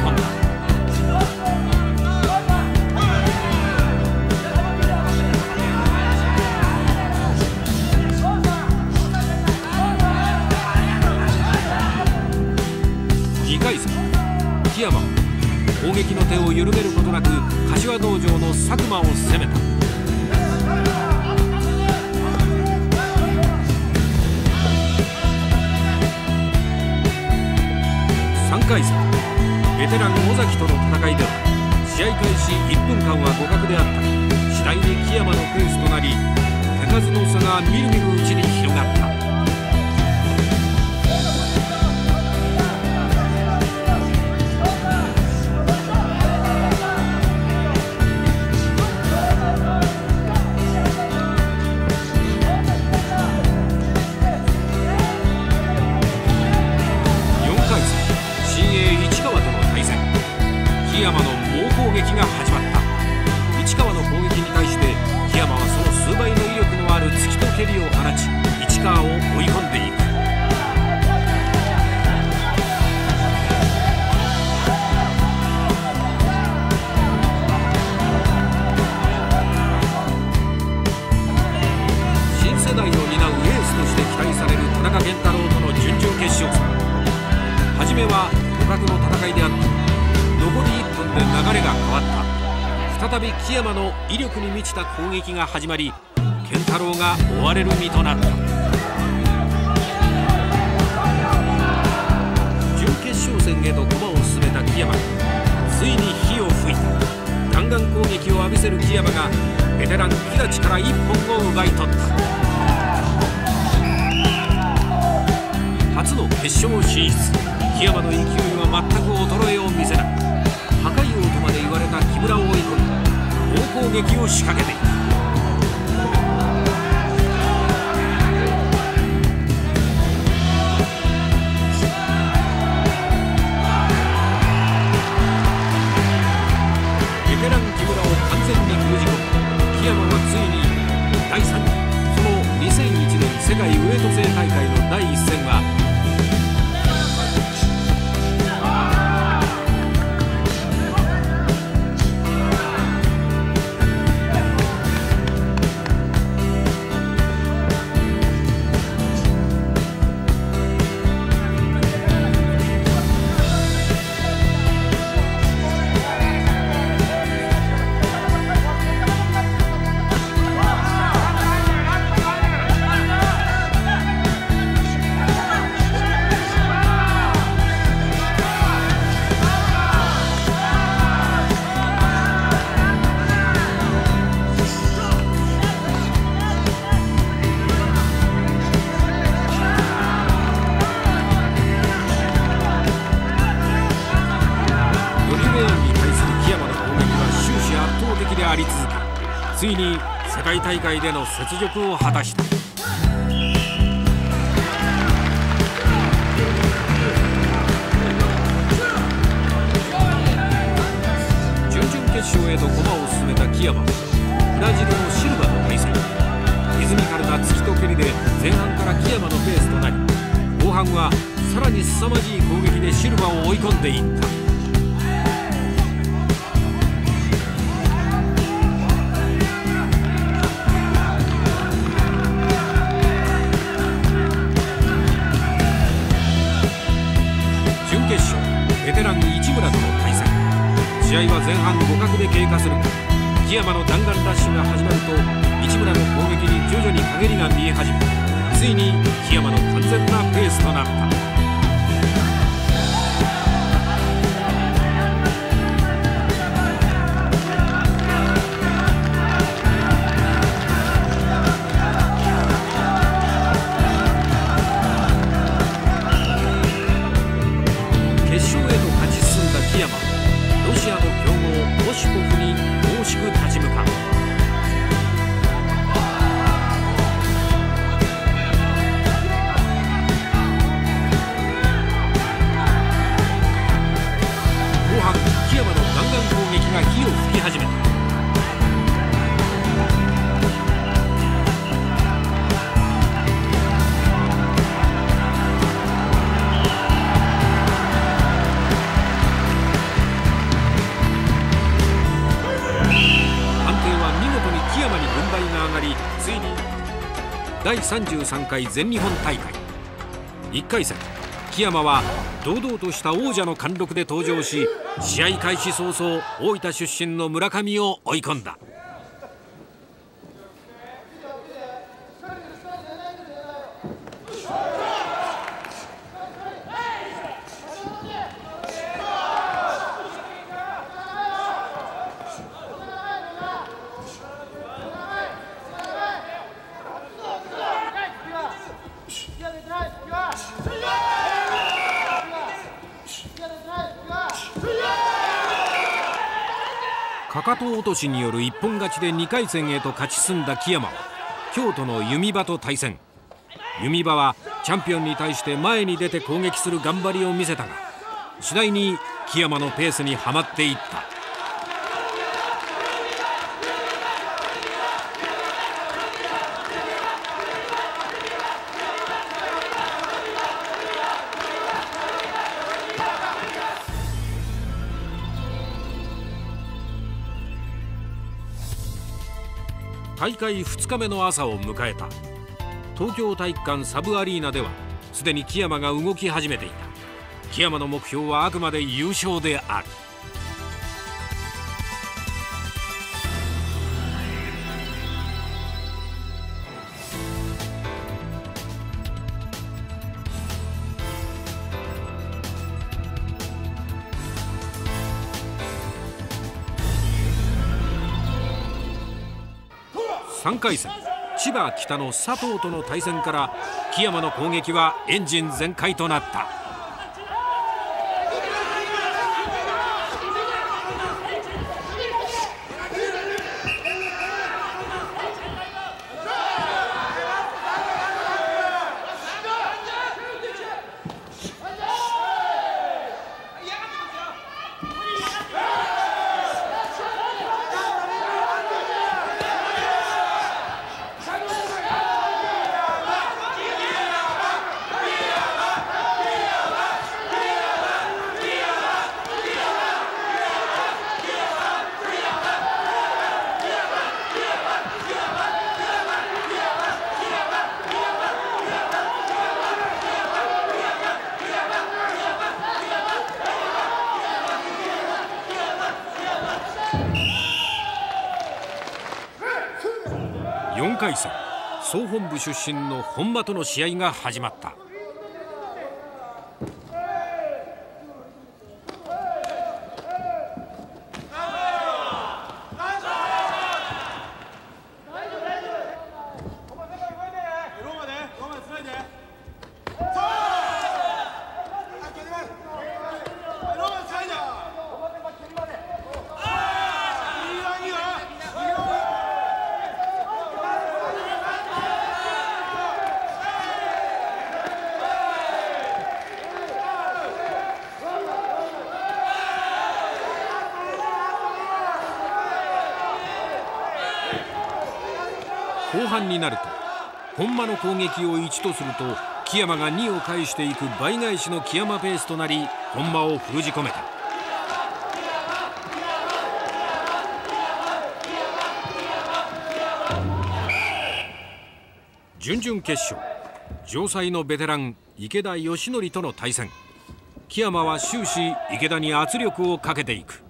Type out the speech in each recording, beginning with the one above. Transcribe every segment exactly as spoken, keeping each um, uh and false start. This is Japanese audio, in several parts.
込んだ。にかい戦、木山は攻撃の手を緩めることなく柏道場の佐久間を攻めた。さんかい戦、ベテラン尾崎との戦いでは試合開始いっぷんかんは互角であったが、次第に木山のペースとなり手数の差がみるみるうちに広がった。木山の猛攻撃が始まった。市川の攻撃に対して木山はその数倍の威力のある突きと蹴りを放ち、市川を追い込んでいく。新世代を担うエースとして期待される田中健太郎との準々決勝戦。初めは互角の戦いであった。残りいっぷんで流れが変わった。再び木山の威力に満ちた攻撃が始まり、健太郎が追われる身となった。準決勝戦へと駒を進めた木山がついに火を吹いた。弾丸攻撃を浴びせる木山がベテラン木立からいっぽんを奪い取った。初の決勝進出、木山の勢いは全く衰えを見せない。破壊王とまで言われた木村を追い込み猛攻撃を仕掛けていく。ベテラン木村を完全に封じ込め、木山はついにだいさんき、そのにせんいちねん世界ウエイト制大会のだいいっ戦はあり続け、ついに世界大会での雪辱を果たした。準々決勝へと駒を進めた木山はブラジルのシルバと対戦。リズミカルな突きと蹴りで前半から木山のペースとなり、後半はさらに凄まじい攻撃でシルバを追い込んでいった。ベテラン市村との対戦。試合は前半互角で経過するが、木山の弾丸ラッシュが始まると市村の攻撃に徐々に陰りが見え始め、ついに木山の完全なペースとなった。ロシアの強豪オシポフに大しく立ち向かう。 事に木山に軍配が上がり、ついにだいさんじゅうさんかい全日本大会いっかい戦、木山は堂々とした王者の貫禄で登場し、試合開始早々大分出身の村上を追い込んだ。かかと落としによる一本勝ちでにかい戦へと勝ち進んだ木山は京都の弓場と対戦。弓場はチャンピオンに対して前に出て攻撃する頑張りを見せたが、次第に木山のペースにはまっていった。大会ふつかめの朝を迎えた。東京体育館サブアリーナではすでに木山が動き始めていた。木山の目標はあくまで優勝である。さんかい戦、千葉北の佐藤との対戦から木山の攻撃はエンジン全開となった。よんかい戦、総本部出身の本間との試合が始まった。後半になると本間の攻撃をいちとすると木山がにを返していく倍返しの木山ペースとなり、本間を封じ込めた。準々決勝、城西のベテラン池田義則との対戦。木山は終始池田に圧力をかけていく。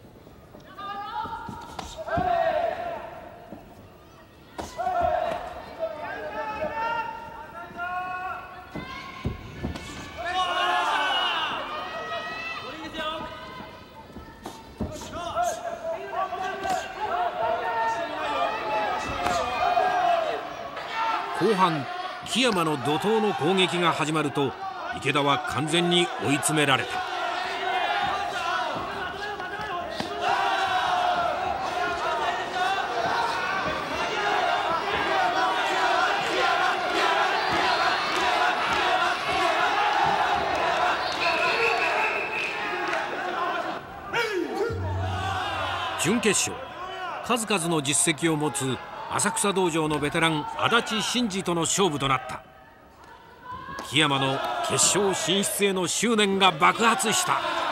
後半、木山の怒涛の攻撃が始まると池田は完全に追い詰められた。準決勝、数々の実績を持つ浅草道場のベテラン足立真二との勝負となった。木山の決勝進出への執念が爆発した。